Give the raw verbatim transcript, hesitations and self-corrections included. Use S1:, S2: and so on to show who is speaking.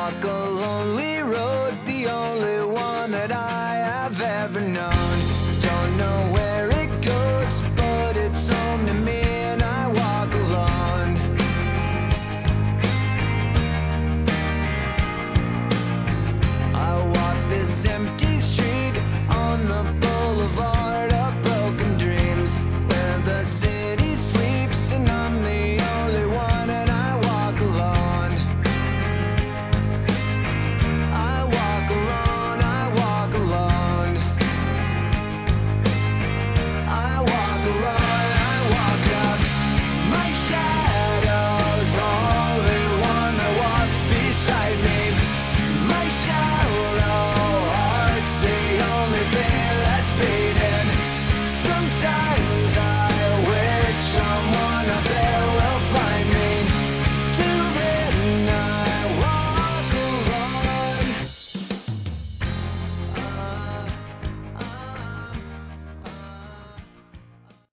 S1: walk a lonely road, the only one that I have ever known. Don't know where it goes, but it's home to me, and I walk alone. I walk this empty street on the boulevard of broken dreams, where the city sleeps and I'm the only one, and I walk alone. I walk alone, I walk alone. I walk alone, I walk up. My shadow's only one that walks beside me. My shallow heart's the only thing that's beating. Sometimes